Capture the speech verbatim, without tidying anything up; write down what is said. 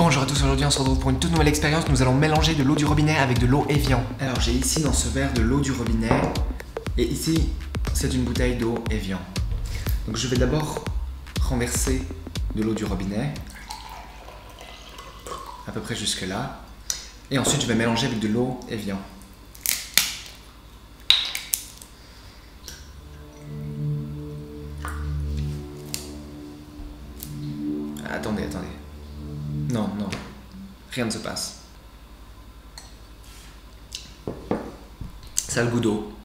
Bonjour à tous, aujourd'hui on se retrouve pour une toute nouvelle expérience. Nous allons mélanger de l'eau du robinet avec de l'eau Evian. Alors j'ai ici dans ce verre de l'eau du robinet et ici c'est une bouteille d'eau Evian. Donc je vais d'abord renverser de l'eau du robinet à peu près jusque là et ensuite je vais mélanger avec de l'eau Evian. Attendez, attendez. Non, non. Rien ne se passe. Ça a le goût d'eau.